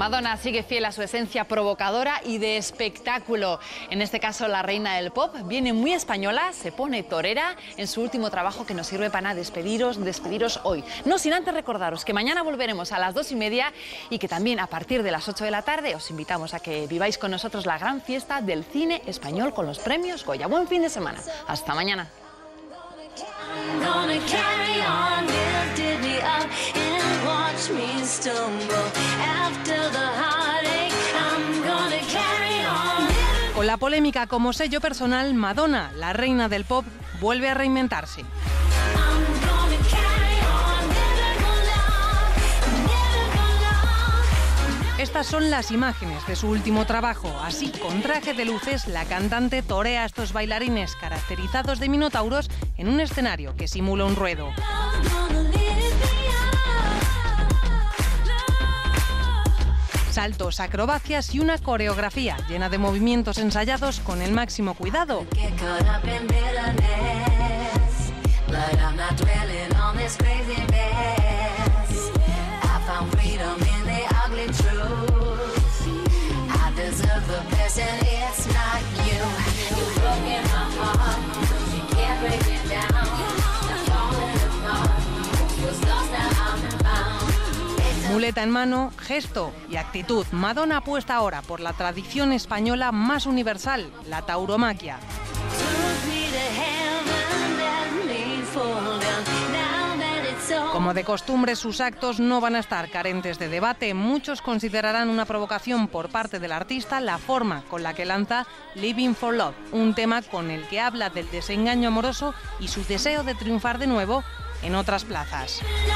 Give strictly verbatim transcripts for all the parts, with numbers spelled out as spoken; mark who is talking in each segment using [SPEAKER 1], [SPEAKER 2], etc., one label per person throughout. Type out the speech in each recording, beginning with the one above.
[SPEAKER 1] Madonna sigue fiel a su esencia provocadora y de espectáculo. En este caso, la reina del pop viene muy española, se pone torera en su último trabajo que nos sirve para despediros, despediros hoy. No sin antes recordaros que mañana volveremos a las dos y media y que también a partir de las ocho de la tarde os invitamos a que viváis con nosotros la gran fiesta del cine español con los premios Goya. Buen fin de semana. Hasta mañana.
[SPEAKER 2] Con la polémica como sello personal, Madonna, la reina del pop, vuelve a reinventarse. Estas son las imágenes de su último trabajo. Así, con traje de luces, la cantante torea a estos bailarines caracterizados de minotauros en un escenario que simula un ruedo. Saltos, acrobacias y una coreografía llena de movimientos ensayados con el máximo cuidado. Muleta en mano, gesto y actitud. Madonna apuesta ahora por la tradición española más universal, la tauromaquia. Como de costumbre, sus actos no van a estar carentes de debate. Muchos considerarán una provocación por parte del artista la forma con la que lanza Living for Love, un tema con el que habla del desengaño amoroso y su deseo de triunfar de nuevo en otras plazas.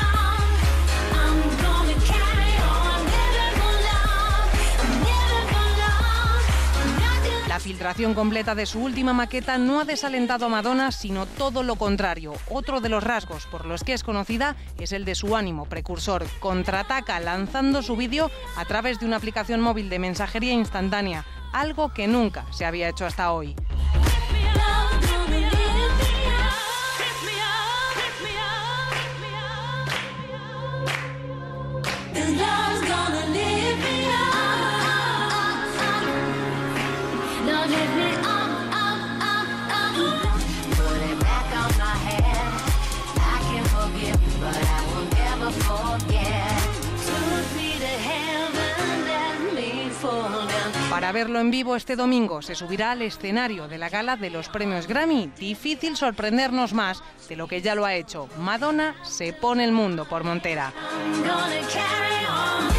[SPEAKER 2] La filtración completa de su última maqueta no ha desalentado a Madonna, sino todo lo contrario. Otro de los rasgos por los que es conocida es el de su ánimo precursor. Contraataca lanzando su vídeo a través de una aplicación móvil de mensajería instantánea, algo que nunca se había hecho hasta hoy. Para verlo en vivo este domingo se subirá al escenario de la gala de los premios Grammy. Difícil sorprendernos más de lo que ya lo ha hecho. Madonna se pone el mundo por montera.